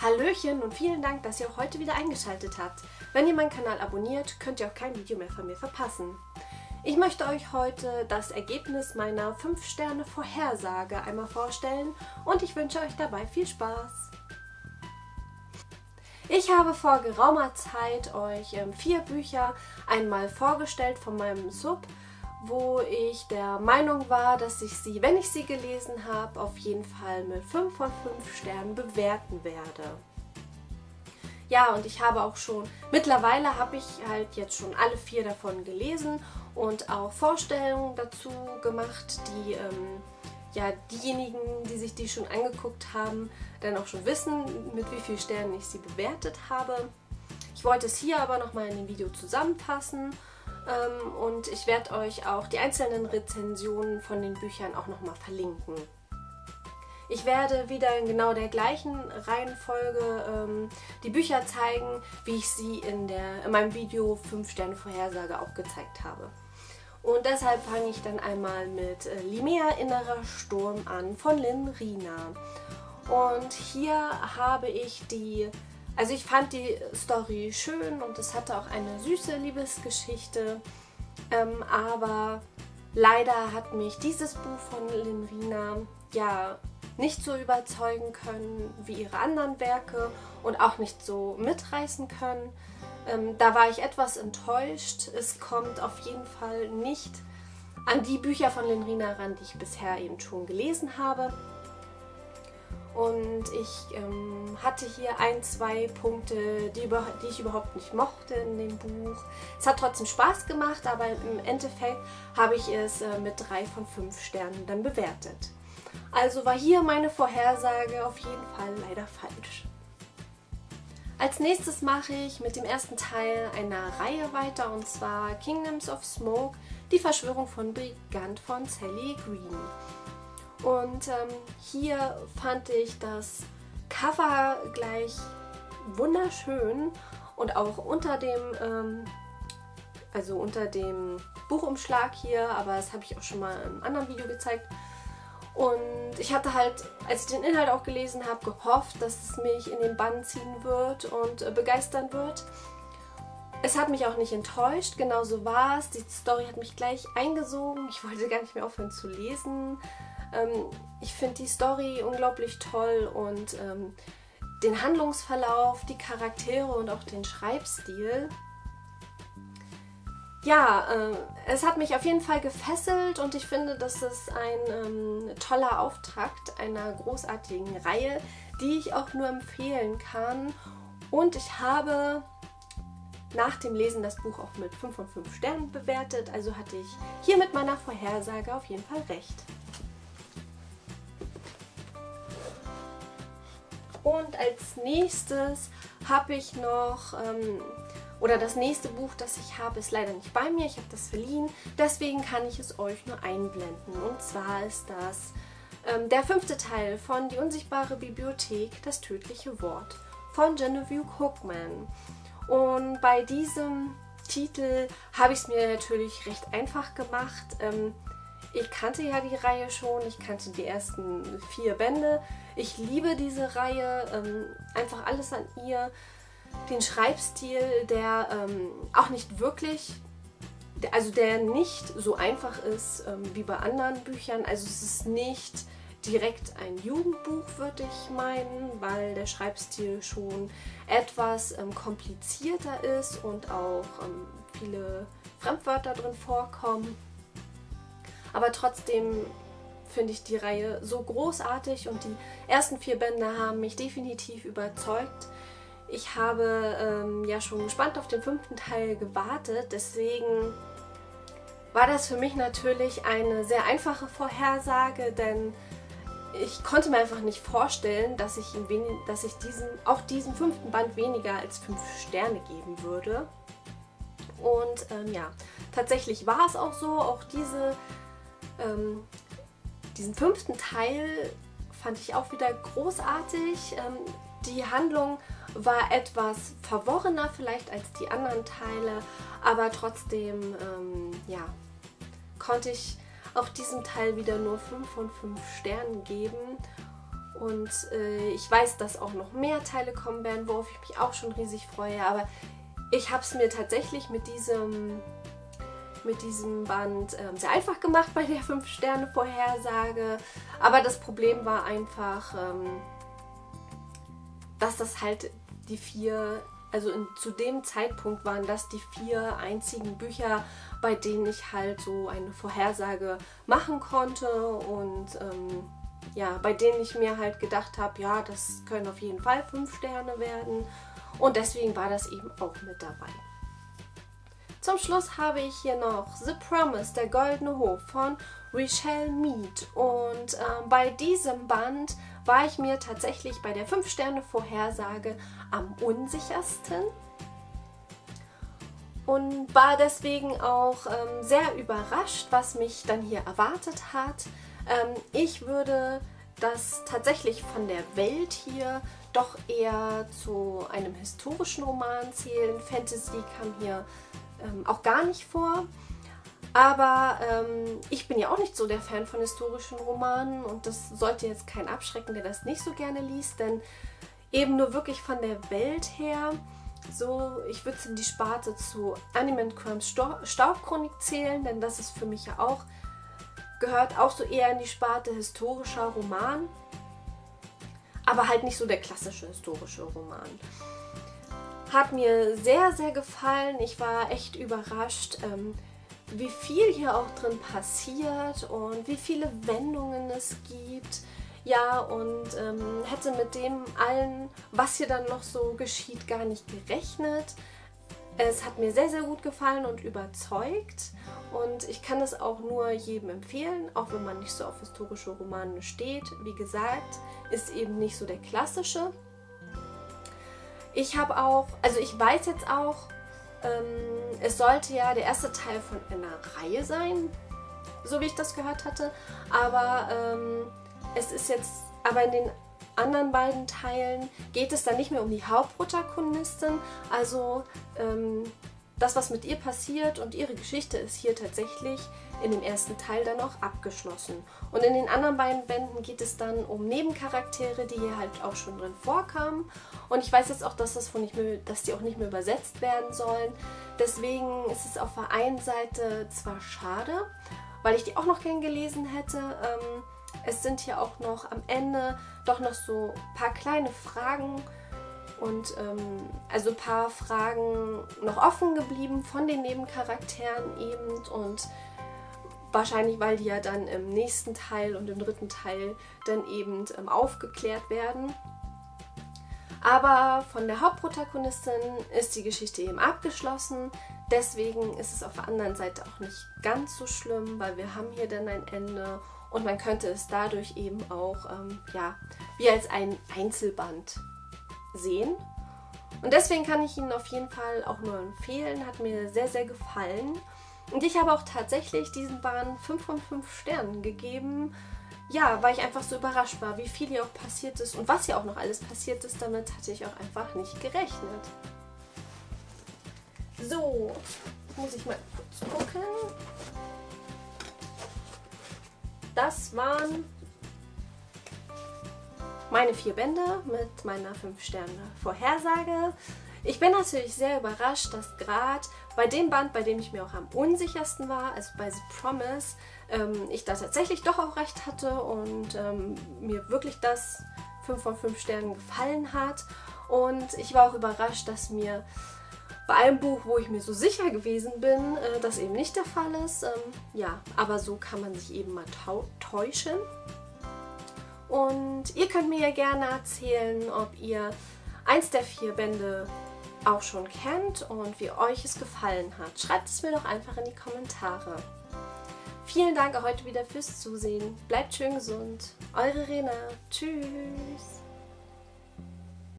Hallöchen und vielen Dank, dass ihr auch heute wieder eingeschaltet habt. Wenn ihr meinen Kanal abonniert, könnt ihr auch kein Video mehr von mir verpassen. Ich möchte euch heute das Ergebnis meiner 5-Sterne-Vorhersage einmal vorstellen und ich wünsche euch dabei viel Spaß. Ich habe vor geraumer Zeit euch 4 Bücher einmal vorgestellt von meinem Sub, wo ich der Meinung war, dass ich sie, wenn ich sie gelesen habe, auf jeden Fall mit 5 von 5 Sternen bewerten werde. Ja, und ich habe auch schon, mittlerweile habe ich halt jetzt schon alle 4 davon gelesen und auch Vorstellungen dazu gemacht, die ja, diejenigen, die sich die schon angeguckt haben, dann auch schon wissen, mit wie vielen Sternen ich sie bewertet habe. Ich wollte es hier aber nochmal in dem Video zusammenfassen. Und ich werde euch auch die einzelnen Rezensionen von den Büchern auch nochmal verlinken. Ich werde wieder in genau der gleichen Reihenfolge die Bücher zeigen, wie ich sie in meinem Video 5-Sterne-Vorhersage auch gezeigt habe. Und deshalb fange ich dann einmal mit Limea Innerer Sturm an von Lynn Rienner. Und hier habe ich also ich fand die Story schön und es hatte auch eine süße Liebesgeschichte, aber leider hat mich dieses Buch von Lynn Rienner ja nicht so überzeugen können wie ihre anderen Werke und auch nicht so mitreißen können. Da war ich etwas enttäuscht. Es kommt auf jeden Fall nicht an die Bücher von Lynn Rienner ran, die ich bisher eben schon gelesen habe. Und ich hatte hier 2 Punkte, die ich überhaupt nicht mochte in dem Buch. Es hat trotzdem Spaß gemacht, aber im Endeffekt habe ich es mit 3 von 5 Sternen dann bewertet. Also war hier meine Vorhersage auf jeden Fall leider falsch. Als nächstes mache ich mit dem ersten Teil einer Reihe weiter, und zwar Kingdoms of Smoke, die Verschwörung von Brigand von Sally Green. Und hier fand ich das Cover gleich wunderschön und auch unter dem Buchumschlag hier, aber das habe ich auch schon mal in einem anderen Video gezeigt. Und ich hatte halt, als ich den Inhalt auch gelesen habe, gehofft, dass es mich in den Bann ziehen wird und begeistern wird. Es hat mich auch nicht enttäuscht, genauso war es. Die Story hat mich gleich eingesogen. Ich wollte gar nicht mehr aufhören zu lesen. Ich finde die Story unglaublich toll und den Handlungsverlauf, die Charaktere und auch den Schreibstil. Ja, es hat mich auf jeden Fall gefesselt und ich finde, das ist ein toller Auftakt einer großartigen Reihe, die ich auch nur empfehlen kann. Und ich habe nach dem Lesen das Buch auch mit 5 von 5 Sternen bewertet, also hatte ich hier mit meiner Vorhersage auf jeden Fall recht. Und als nächstes habe ich noch, oder das nächste Buch, das ich habe, ist leider nicht bei mir, ich habe das verliehen, deswegen kann ich es euch nur einblenden. Und zwar ist das der 5. Teil von Die unsichtbare Bibliothek, das tödliche Wort von Genevieve Cookman. Und bei diesem Titel habe ich es mir natürlich recht einfach gemacht. Ich kannte ja die Reihe schon, ich kannte die ersten 4 Bände. Ich liebe diese Reihe, einfach alles an ihr. Den Schreibstil, der auch nicht wirklich, also der nicht so einfach ist wie bei anderen Büchern. Also es ist nicht direkt ein Jugendbuch, würde ich meinen, weil der Schreibstil schon etwas komplizierter ist und auch viele Fremdwörter drin vorkommen. Aber trotzdem finde ich die Reihe so großartig und die ersten 4 Bände haben mich definitiv überzeugt. Ich habe ja schon gespannt auf den 5. Teil gewartet, deswegen war das für mich natürlich eine sehr einfache Vorhersage, denn ich konnte mir einfach nicht vorstellen, dass ich diesem 5. Band weniger als 5 Sterne geben würde. Und ja, tatsächlich war es auch so, auch diesen 5. Teil fand ich auch wieder großartig. Die Handlung war etwas verworrener vielleicht als die anderen Teile, aber trotzdem ja, konnte ich auch diesem Teil wieder nur 5 von 5 Sternen geben. Und ich weiß, dass auch noch mehr Teile kommen werden, worauf ich mich auch schon riesig freue. Aber ich habe es mir tatsächlich mit diesem Band sehr einfach gemacht bei der 5-Sterne-Vorhersage. Aber das Problem war einfach, dass das halt die 4, also zu dem Zeitpunkt waren das die 4 einzigen Bücher, bei denen ich halt so eine Vorhersage machen konnte und ja, bei denen ich mir halt gedacht habe, ja, das können auf jeden Fall 5 Sterne werden und deswegen war das eben auch mit dabei. Zum Schluss habe ich hier noch The Promise, der Goldene Hof von Richelle Mead und bei diesem Band war ich mir tatsächlich bei der 5-Sterne-Vorhersage am unsichersten und war deswegen auch sehr überrascht, was mich dann hier erwartet hat. Ich würde das tatsächlich von der Welt hier doch eher zu einem historischen Roman zählen. Fantasy kam hier auch gar nicht vor. Aber ich bin ja auch nicht so der Fan von historischen Romanen und das sollte jetzt keinen abschrecken, der das nicht so gerne liest, denn eben nur wirklich von der Welt her, so, ich würde es in die Sparte zu Animant Crimes Staubchronik zählen, denn das ist für mich ja auch, gehört auch so eher in die Sparte historischer Roman, aber halt nicht so der klassische historische Roman. Hat mir sehr, sehr gefallen, ich war echt überrascht, wie viel hier auch drin passiert und wie viele Wendungen es gibt. Ja, und hätte mit dem allen, was hier dann noch so geschieht, gar nicht gerechnet. Es hat mir sehr, sehr gut gefallen und überzeugt. Und ich kann es auch nur jedem empfehlen, auch wenn man nicht so auf historische Romane steht. Wie gesagt, ist eben nicht so der klassische. Ich habe auch, also ich weiß jetzt auch, es sollte ja der erste Teil von einer Reihe sein, so wie ich das gehört hatte, aber es ist jetzt, aber in den anderen beiden Teilen geht es dann nicht mehr um die Hauptprotagonistin, also das, was mit ihr passiert und ihre Geschichte ist hier tatsächlich in dem ersten Teil dann auch abgeschlossen. Und in den anderen beiden Bänden geht es dann um Nebencharaktere, die hier halt auch schon drin vorkamen. Und ich weiß jetzt auch, dass die auch nicht mehr übersetzt werden sollen. Deswegen ist es auf der einen Seite zwar schade, weil ich die auch noch gern gelesen hätte. Es sind hier auch noch am Ende doch noch so ein paar kleine Fragen und also ein paar Fragen noch offen geblieben von den Nebencharakteren eben und wahrscheinlich, weil die ja dann im nächsten Teil und im dritten Teil dann eben aufgeklärt werden. Aber von der Hauptprotagonistin ist die Geschichte eben abgeschlossen. Deswegen ist es auf der anderen Seite auch nicht ganz so schlimm, weil wir haben hier dann ein Ende und man könnte es dadurch eben auch ja, wie als ein Einzelband sehen. Und deswegen kann ich Ihnen auf jeden Fall auch nur empfehlen, hat mir sehr, sehr gefallen. Und ich habe auch tatsächlich diesen Band 5 von 5 Sternen gegeben. Ja, weil ich einfach so überrascht war, wie viel hier auch passiert ist und was hier auch noch alles passiert ist. Damit hatte ich auch einfach nicht gerechnet. So, jetzt muss ich mal kurz gucken. Das waren meine 4 Bände mit meiner 5-Sterne-Vorhersage. Ich bin natürlich sehr überrascht, dass gerade bei dem Band, bei dem ich mir auch am unsichersten war, also bei The Promise, ich da tatsächlich doch auch recht hatte und mir wirklich das 5 von 5 Sternen gefallen hat. Und ich war auch überrascht, dass mir bei einem Buch, wo ich mir so sicher gewesen bin, das eben nicht der Fall ist. Ja, aber so kann man sich eben mal täuschen. Und ihr könnt mir ja gerne erzählen, ob ihr eins der 4 Bände auch schon kennt und wie euch es gefallen hat. Schreibt es mir doch einfach in die Kommentare. Vielen Dank auch heute wieder fürs Zusehen. Bleibt schön gesund. Eure Rena. Tschüss.